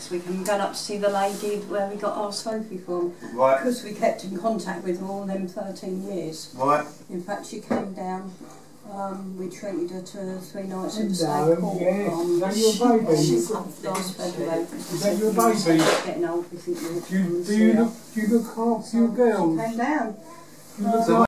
next week. I'm going up to see the lady where we got our Sophie from. Right. Because we kept in contact with her all them 13 years. Right. In fact, she came down. We treated her to 3 nights at the state court. Is that your baby? Last February. Is that your baby? Getting old, we think Do you look after your girls? She came down. You look